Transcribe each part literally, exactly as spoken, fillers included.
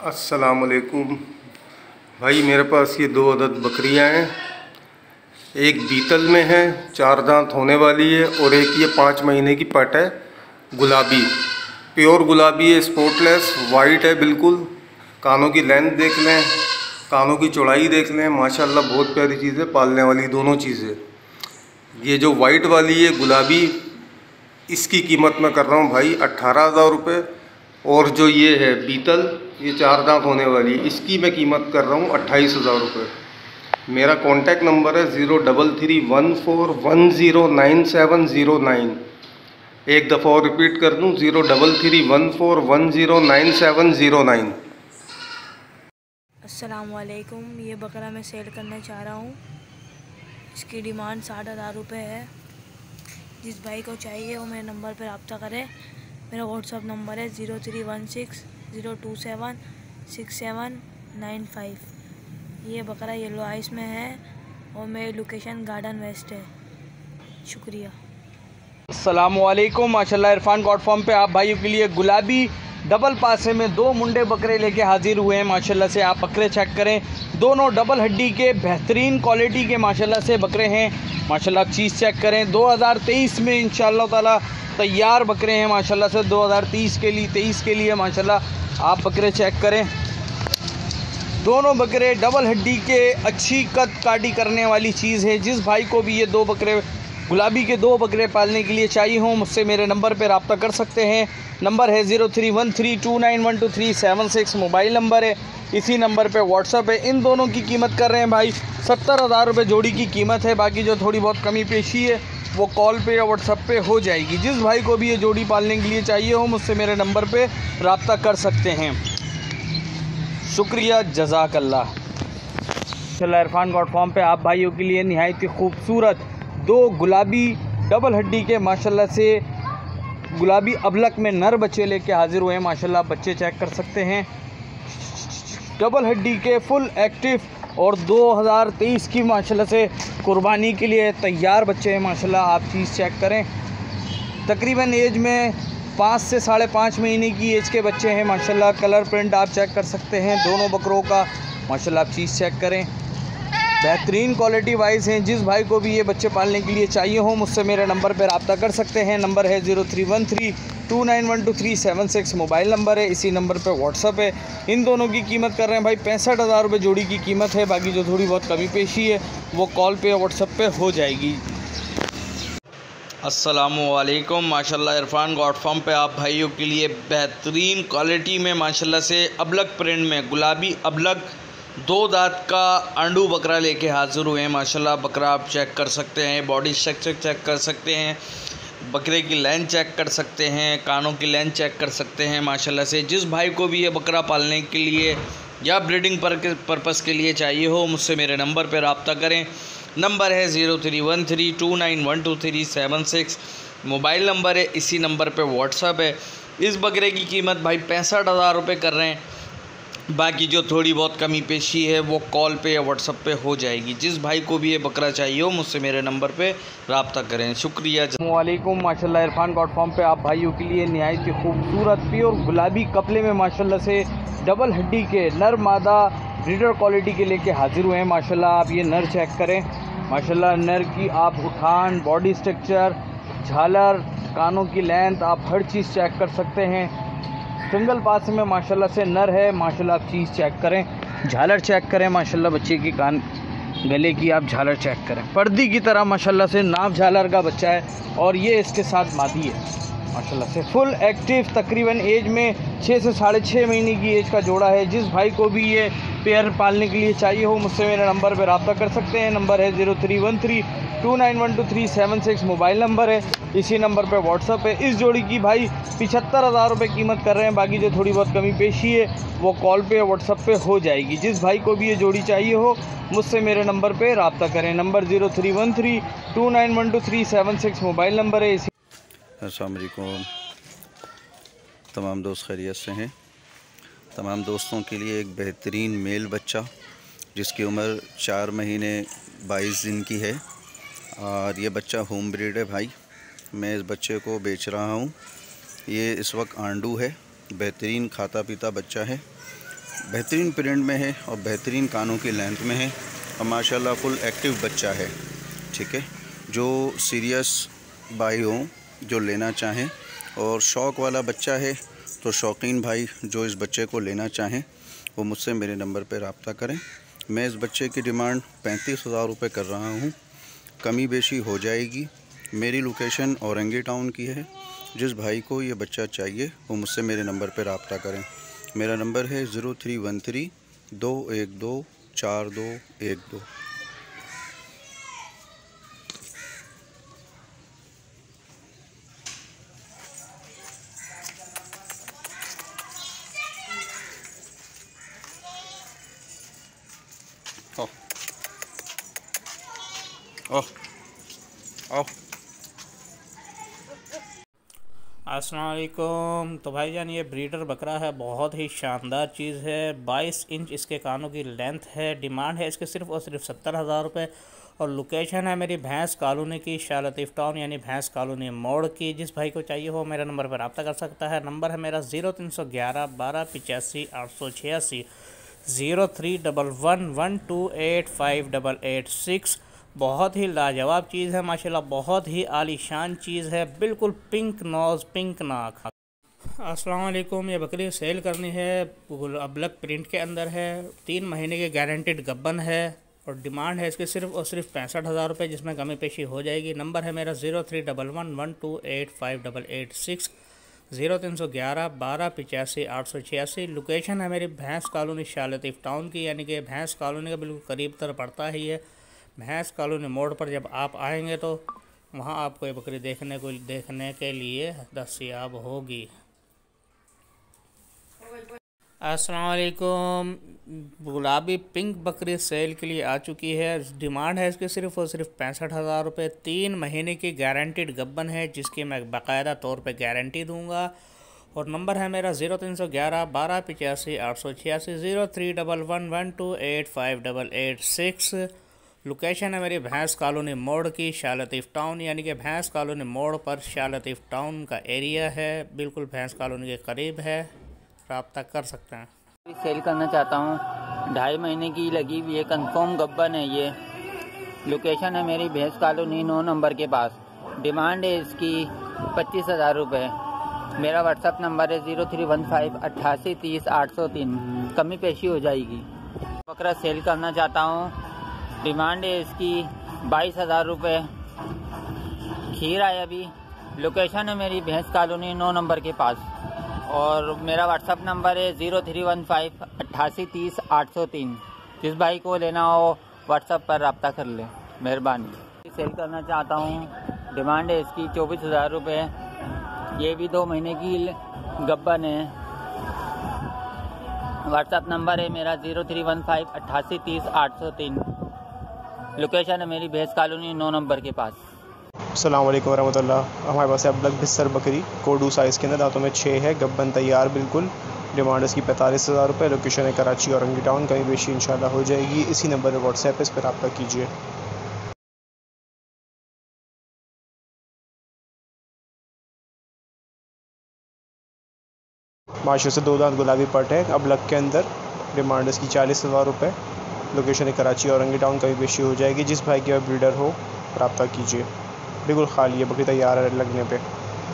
अस्सलामुअलैकुम भाई, मेरे पास ये दो अदद बकरियां हैं। एक बीतल में है, चार दांत होने वाली है, और एक ये पाँच महीने की पट है, गुलाबी, प्योर गुलाबी है, स्पॉटलेस वाइट है बिल्कुल। कानों की लेंथ देख लें, कानों की चौड़ाई देख लें, माशाल्लाह बहुत प्यारी चीज़ है, पालने वाली दोनों चीज़ें। ये जो वाइट वाली है गुलाबी, इसकी कीमत मैं कर रहा हूँ भाई अट्ठारह हज़ार रुपये। और जो ये है बीतल, ये चार दांत होने वाली है, इसकी मैं कीमत कर रहा हूँ अट्ठाईस हज़ार रुपये। मेरा कॉन्टैक्ट नंबर है zero double three one four one zero nine seven zero nine. एक दफ़ा और रिपीट कर दूँ, zero double three one four one zero nine seven zero nine. अस्सलामुअलैकुम। ये बकरा मैं सेल करना चाह रहा हूँ। इसकी डिमांड साठ हज़ार रुपये है। जिस भाई को चाहिए वो मेरे नंबर पर रब्ता करे। मेरा व्हाट्सअप नंबर है zero three one six zero two seven six seven nine five. ये बकरा येलो आइस में है और मेरी लोकेशन गार्डन वेस्ट है। शुक्रिया। अस्सलामुअलैकुम। माशाल्लाह इरफान गॉड फार्म पे आप भाइयों के लिए गुलाबी डबल पासे में दो मुंडे बकरे लेके हाजिर हुए हैं। माशाल्लाह से आप बकरे चेक करें, दोनों डबल हड्डी के बेहतरीन क्वालिटी के माशाल्लाह से बकरे हैं। माशाल्लाह आप चीज़ चेक करें, दो हज़ार तेईस में इंशाअल्लाह ताला तैयार बकरे हैं माशाल्लाह से, दो हज़ार तीस के लिए तेईस के लिए माशाल्लाह आप बकरे चेक करें। दोनों बकरे डबल हड्डी के, अच्छी कद काटी करने वाली चीज़ है। जिस भाई को भी ये दो बकरे गुलाबी के दो बकरे पालने के लिए चाहिए हों, मुझसे मेरे नंबर पर रब्ता कर सकते हैं। नंबर है zero three one three two nine one two three seven six. Mobile number है, इसी नंबर पे व्हाट्सअप है। इन दोनों की कीमत कर रहे हैं भाई सत्तर हज़ार रुपये जोड़ी की कीमत है। बाकी जो थोड़ी बहुत कमी पेशी है वो कॉल पे या व्हाट्सअप पे हो जाएगी। जिस भाई को भी ये जोड़ी पालने के लिए चाहिए हो, मुझसे मेरे नंबर पे रब्ता कर सकते हैं। शुक्रिया, जज़ाकल्लाह। माशाल्लाह इरफान गॉड फार्म पे आप भाइयों के लिए निहायत ही खूबसूरत दो गुलाबी डबल हड्डी के माशाल्लाह से गुलाबी अबलक में नर बच्चे लेके हाजिर हुए हैं। माशाल्लाह बच्चे चेक कर सकते हैं, डबल हड्डी के फुल एक्टिव और दो हज़ार तेईस की माशाल्लाह से कुर्बानी के लिए तैयार बच्चे हैं। माशाल्लाह आप चीज़ चेक करें, तकरीबन एज में पाँच से साढ़े पाँच महीने की एज के बच्चे हैं। माशाल्लाह कलर प्रिंट आप चेक कर सकते हैं दोनों बकरों का। माशाल्लाह आप चीज़ चेक करें, बेहतरीन क्वालिटी वाइज हैं। जिस भाई को भी ये बच्चे पालने के लिए चाहिए हो, मुझसे मेरे नंबर पर रब्ता कर सकते हैं। नंबर है zero three one three two nine one two three seven six. Mobile number है, इसी नंबर पे व्हाट्सअप है। इन दोनों की कीमत कर रहे हैं भाई पैंसठ हज़ार रुपये जोड़ी की कीमत है। बाकी जो थोड़ी बहुत कमी पेशी है वो कॉल पे या व्हाट्सअप पे हो जाएगी। अस्सलामुअलैकुम। माशाल्लाह इरफान गॉड फार्म पे आप भाइयों के लिए बेहतरीन क्वालिटी में माशाल्लाह से अबलक प्रिंट में गुलाबी अबलक दो दांत का आंडू बकरा लेके हाजिर हुए हैं। माशाल्लाह बकरा आप चेक कर सकते हैं, बॉडी स्ट्रक्चर चेक कर सकते हैं, बकरे की लेंथ चेक कर सकते हैं, कानों की लेंथ चेक कर सकते हैं। माशाल्लाह से जिस भाई को भी ये बकरा पालने के लिए या ब्रीडिंग पर्पज़ के लिए चाहिए हो, मुझसे मेरे नंबर पर रब्ता करें। नंबर है zero three one three two nine one two three seven six. Mobile number है, इसी नंबर पे व्हाट्सअप है। इस बकरे की कीमत भाई पैंसठ हज़ार रुपये कर रहे हैं। बाकी जो थोड़ी बहुत कमी पेशी है वो कॉल पे या व्हाट्सअप पे हो जाएगी। जिस भाई को भी ये बकरा चाहिए हो, मुझसे मेरे नंबर पे रब्ता करें। शुक्रिया। अस्सलामुअलैकुम। माशाल्लाह इरफान गॉड फार्म पे आप भाइयों के लिए निहायत ही खूबसूरत प्योर गुलाबी कपले में माशाल्लाह से डबल हड्डी के नर मादा ब्रीडर क्वालिटी के लेके हाजिर हुए हैं। माशाल्लाह आप ये नर चेक करें, माशाल्लाह नर की आप उठान, बॉडी स्ट्रक्चर, झालर, कानों की लेंथ, आप हर चीज़ चेक कर सकते हैं। सिंगल पास में माशाल्लाह से नर है। माशाल्लाह आप चीज़ चेक करें, झालर चेक करें, माशाल्लाह बच्चे की कान गले की आप झालर चेक करें, पर्दी की तरह माशाल्लाह से नाप झालर का बच्चा है। और ये इसके साथ मादी है माशाल्लाह से फुल एक्टिव, तकरीबन एज में छः से साढ़े छः महीने की एज का जोड़ा है। जिस भाई को भी ये पेयर पालने के लिए चाहिए हो, मुझसे मेरे नंबर पर रब्ता कर सकते हैं। नंबर है zero three one three two nine one two three seven six. Mobile number है, इसी नंबर पे व्हाट्सअप है। इस जोड़ी की भाई पिछहत्तर हज़ार रुपये कीमत कर रहे हैं। बाकी जो थोड़ी बहुत कमी पेशी है वो कॉल पे या व्हाट्सअप पे हो जाएगी। जिस भाई को भी ये जोड़ी चाहिए हो, मुझसे मेरे नंबर पे रब्ता करें। Number zero three one three two nine one two three seven six. Mobile number है, इसी। अस्सलाम वालेकुम। तमाम दोस्त खैरियत से हैं। तमाम दोस्तों के लिए एक बेहतरीन मेल बच्चा जिसकी उम्र चार महीने बाईस दिन की है, और ये बच्चा होम ब्रीड है भाई। मैं इस बच्चे को बेच रहा हूँ। ये इस वक्त आंडू है, बेहतरीन खाता पीता बच्चा है। बेहतरीन प्रिंट में है और बेहतरीन कानों की लेंथ में है और माशाल्लाह फुल एक्टिव बच्चा है। ठीक है, जो सीरियस भाई हों, जो लेना चाहें, और शौक़ वाला बच्चा है तो शौकीन भाई जो इस बच्चे को लेना चाहें वो मुझसे मेरे नंबर पर रब्ता करें। मैं इस बच्चे की डिमांड पैंतीस हज़ार रुपये कर रहा हूँ, कमी बेशी हो जाएगी। मेरी लोकेशन औरंगी टाउन की है। जिस भाई को ये बच्चा चाहिए वो मुझसे मेरे नंबर पर रब्ता करें। मेरा नंबर है ज़ीरो थ्री वन थ्री दो एक दो चार दो एक दो। आओ आओ आओ। अस्सलाम वालेकुम। तो भाईजान ये ब्रीडर बकरा है, बहुत ही शानदार चीज़ है। बाईस इंच इसके कानों की लेंथ है। डिमांड है इसके सिर्फ और सिर्फ सत्तर हज़ार रुपये और लोकेशन है मेरी भैंस कॉलोनी की, शाह लतीफ़ टाउन यानी भैंस कॉलोनी मोड़ की। जिस भाई को चाहिए हो मेरे नंबर पर रब्ता कर सकता है। नंबर है मेरा ज़ीरो तीन सौ ग्यारह बारह पचासी आठ सौ छियासी, zero three double one one two eight five double eight six. बहुत ही लाजवाब चीज़ है माशाल्लाह, बहुत ही आलीशान चीज़ है, बिल्कुल पिंक नोज़ पिंक नाक। अस्सलाम वालेकुम। ये बकरी सेल करनी है, अबलक प्रिंट के अंदर है, तीन महीने के गारंटेड गब्बन है और डिमांड है इसके सिर्फ और सिर्फ पैंसठ हज़ार रुपये, जिसमें कमी पेशी हो जाएगी। नंबर है मेरा zero three double one one two eight five double eight six, zero तीन सौ ग्यारह बारह पचासी आठ सौ छियासी। लोकेशन है मेरी भैंस कॉलोनी शाह लतीफ़ टाउन की, यानी कि भैंस कॉलोनी का बिल्कुल करीब तर पड़ता ही है। भैंस कॉलोनी मोड़ पर जब आप आएंगे तो वहाँ आपको ये बकरी देखने को देखने के लिए दस्तयाब होगी। अस्सलाम वालेकुम। गुलाबी पिंक बकरी सेल के लिए आ चुकी है। डिमांड है इसकी सिर्फ और सिर्फ पैंसठ हज़ार रुपये। तीन महीने की गारंटीड गब्बन है जिसकी मैं बाकायदा तौर पे गारंटी दूंगा। और नंबर है मेरा ज़ीरो तीन सौ ग्यारह बारह पचासी आठ सौ छियासी, zero three double one one two eight five double eight six. Location है मेरी भैंस कॉलोनी मोड़ की, शाह लतीफ़ टाउन, यानी कि भैंस कॉलोनी मोड़ पर शाह लतीफ़ टाउन का एरिया है, बिल्कुल भैंस कॉलोनी के करीब है, रब्ता कर सकते हैं। सेल करना चाहता हूँ, ढाई महीने की लगी हुई है, कंफर्म गब्बन है ये। लोकेशन है मेरी भैंस कॉलोनी नौ नंबर के पास। डिमांड है इसकी पच्चीस हज़ार रुपये। मेरा व्हाट्सअप नंबर है ज़ीरो थ्री वन फाइव अट्ठासी तीस आठ सौ तीन, कमी पेशी हो जाएगी। बकरा सेल करना चाहता हूँ, डिमांड है इसकी बाईस हज़ार रुपये। खीर आया अभी। लोकेशन है मेरी भैंस कॉलोनी नौ नंबर के पास और मेरा व्हाट्सअप नंबर है ज़ीरो थ्री वन फाइव अट्ठासी तीस आठ सौ तीन। जिस भाई को लेना हो व्हाट्सअप पर रब्ता कर ले, मेहरबानी। सेल करना चाहता हूँ, डिमांड है इसकी चौबीस हज़ार रुपये। ये भी दो महीने की गब्बन है। व्हाट्सअप नंबर है मेरा ज़ीरो थ्री वन फाइव अट्ठासी तीस आठ सौ तीन। लोकेशन है मेरी भैंस कॉलोनी नौ नंबर के पास। अस्सलाम वालेकुम रहमतुल्लाह। हमारे पास है अबलक भिस्सर बकरी, कोडू साइज़ के अंदर, दांतों में छः है, गब्बन तैयार बिल्कुल। डिमांड इसकी पैंतालीस हज़ार रुपये। लोकेशन है कराची औरंगी टाउन, कहीं बेशी इंशाल्लाह हो जाएगी। इसी नंबर पर व्हाट्सएप इस पर रब्ता कीजिए। माशरे से दो दांत गुलाबी पट है अबलक के अंदर। डिमांड इसकी चालीस हज़ार रुपये। लोकेशन है कराची औरंगी टाउन, कहीं बेशी हो जाएगी। जिस भाई के ब्रीडर हो रब्ता कीजिए। बिल्कुल खाली है, बकरी तैयार है लगने पे।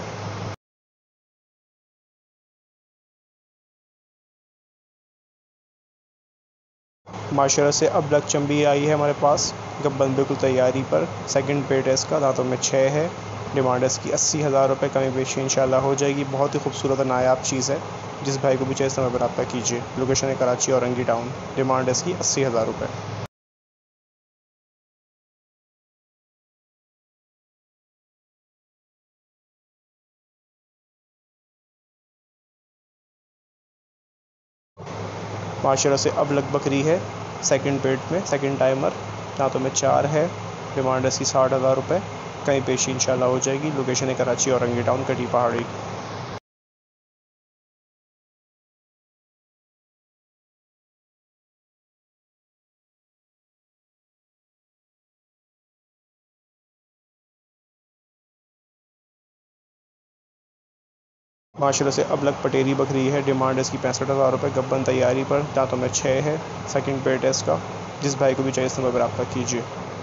माशरा से अबलक चंबी आई है हमारे पास, गब्बन बिल्कुल तैयारी पर। सेकंड पेट है इसका, दांतों में छः है। डिमांड है इसकी अस्सी हज़ार रुपये, कमी बेशी इंशाल्लाह हो जाएगी। बहुत ही खूबसूरत नायाब चीज़ है। जिस भाई को भी चाहिए समय पर रब्ता कीजिए। लोकेशन है कराची औरंगी टाउन। डिमांड है इसकी अस्सी हज़ार रुपये। माशरा से अबलक बकरी है, सेकंड पेट में, सेकंड टाइमर, दांतों में चार है। डिमांड इसकी साठ हज़ार रुपये, कहीं पेशी इंशाल्लाह हो जाएगी। लोकेशन है कराची औरंगी टाउन, कटी पहाड़ी। माशाल्लाह से अबलग पटेरी बकरी है। डिमांड इसकी पैंसठ हज़ार रुपये। गब्बन तैयारी पर, दांतों में छः है। सेकंड पेट है इसका। जिस भाई को भी चाहिए इस नंबर पर रब्ता कीजिए।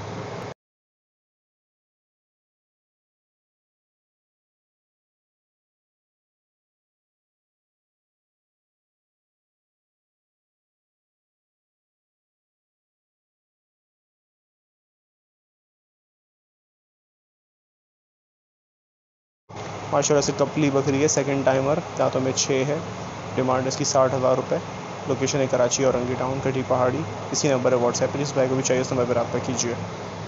माशाल्लाह से कपली बकरी है। सेकंड टाइमर, दांतों में छः है। डिमांड इसकी साठ हज़ार रुपये। लोकेशन है कराची औरंगी टाउन, कटी पहाड़ी। इसी नंबर है व्हाट्सएप पर। जिस भाई को भी चाहिए उस नंबर पर रब्ता कीजिए।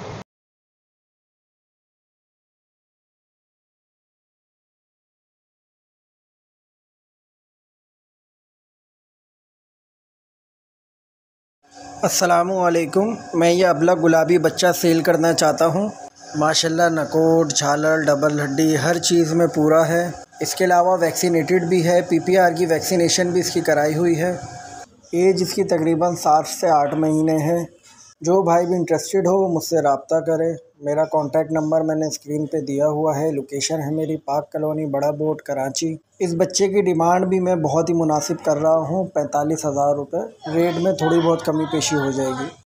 अस्सलामुअलैकुम। मैं ये अबलग गुलाबी बच्चा सेल करना चाहता हूँ। माशाल्लाह नकोट, झालर, डबल हड्डी हर चीज़ में पूरा है। इसके अलावा वैक्सीनेटेड भी है। पीपीआर की वैक्सीनेशन भी इसकी कराई हुई है। एज इसकी तकरीबन सात से आठ महीने है। जो भाई भी इंटरेस्टेड हो वो मुझसे रब्ता करे। मेरा कॉन्टैक्ट नंबर मैंने स्क्रीन पे दिया हुआ है। लोकेशन है मेरी पाक कॉलोनी, बड़ा बोट, कराची। इस बच्चे की डिमांड भी मैं बहुत ही मुनासिब कर रहा हूँ, पैंतालीस हज़ार रुपये। रेट में थोड़ी बहुत कमी पेशी हो जाएगी।